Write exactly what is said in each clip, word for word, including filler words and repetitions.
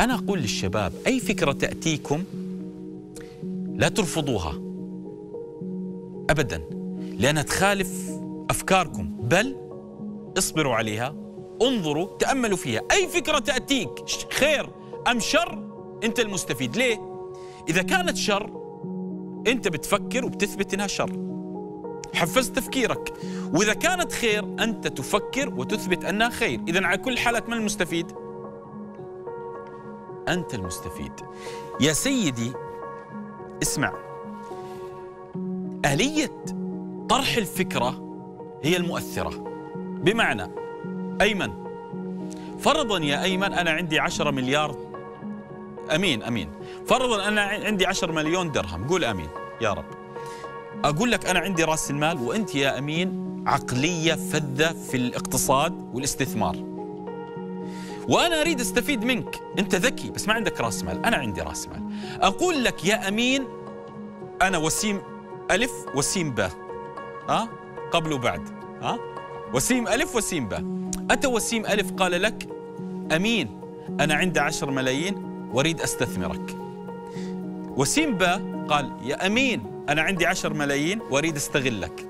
أنا أقول للشباب أي فكرة تأتيكم لا ترفضوها أبدا لأنها تخالف أفكاركم، بل اصبروا عليها، انظروا، تأملوا فيها. أي فكرة تأتيك خير أم شر أنت المستفيد. ليه؟ إذا كانت شر أنت بتفكر وبتثبت إنها شر، حفزت تفكيرك. وإذا كانت خير أنت تفكر وتثبت أنها خير. إذن على كل حالة من المستفيد؟ أنت المستفيد. يا سيدي اسمع، آلية طرح الفكرة هي المؤثرة. بمعنى أيمن، فرضا يا أيمن أنا عندي عشرة مليار، أمين أمين، فرضا أنا عندي عشرة مليون درهم، قول أمين يا رب. أقول لك أنا عندي رأس المال وأنت يا أمين عقلية فذة في الاقتصاد والاستثمار، وأنا أريد أستفيد منك. أنت ذكي بس ما عندك رأس مال، أنا عندي رأس مال. أقول لك يا أمين أنا وسيم ألف وسيم باء، ها؟ قبل وبعد، ها؟ وسيم ألف وسيم باء. أتى وسيم ألف قال لك أمين أنا عندي عشر ملايين وأريد أستثمرك. وسيم باء قال يا أمين أنا عندي عشر ملايين وأريد أستغلك.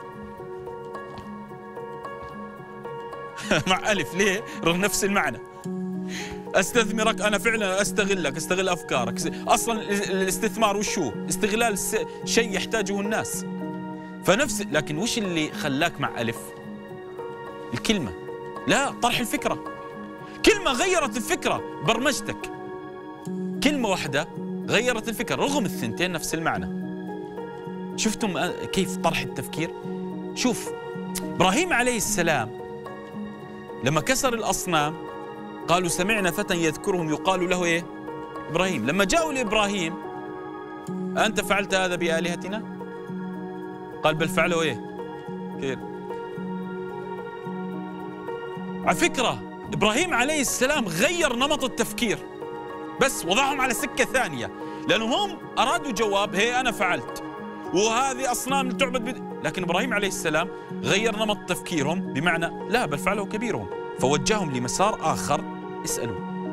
مع ألف ليه؟ رغم نفس المعنى. أستثمرك أنا فعلا أستغلك، أستغل أفكارك. أصلا الاستثمار وش هو؟ استغلال شيء يحتاجه الناس. فنفس، لكن وش اللي خلاك مع ألف؟ الكلمة، لا، طرح الفكرة. كلمة غيرت الفكرة، برمجتك. كلمة واحدة غيرت الفكرة رغم الثنتين نفس المعنى. شفتم كيف طرح التفكير؟ شوف إبراهيم عليه السلام لما كسر الأصنام قالوا سمعنا فتى يذكرهم يقال له إيه؟ إبراهيم. لما جاءوا لإبراهيم أنت فعلت هذا بآلهتنا؟ قال بل فعله إيه؟ كيف؟ على فكرة إبراهيم عليه السلام غير نمط التفكير، بس وضعهم على سكة ثانية، لأنهم هم أرادوا جواب هي أنا فعلت وهذه أصنام تعبد بد... لكن إبراهيم عليه السلام غير نمط تفكيرهم، بمعنى لا بل فعله كبيرهم، فوجههم لمسار آخر. اسألوا.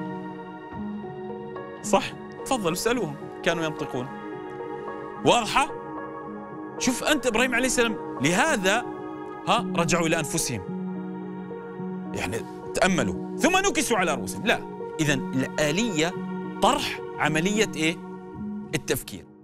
صح؟ تفضلوا اسألوهم كانوا ينطقون. واضحة؟ شوف أنت إبراهيم عليه السلام لهذا ها رجعوا إلى أنفسهم، يعني تأملوا ثم نكسوا على رؤوسهم. لا، إذن الآلية طرح عملية إيه؟ التفكير.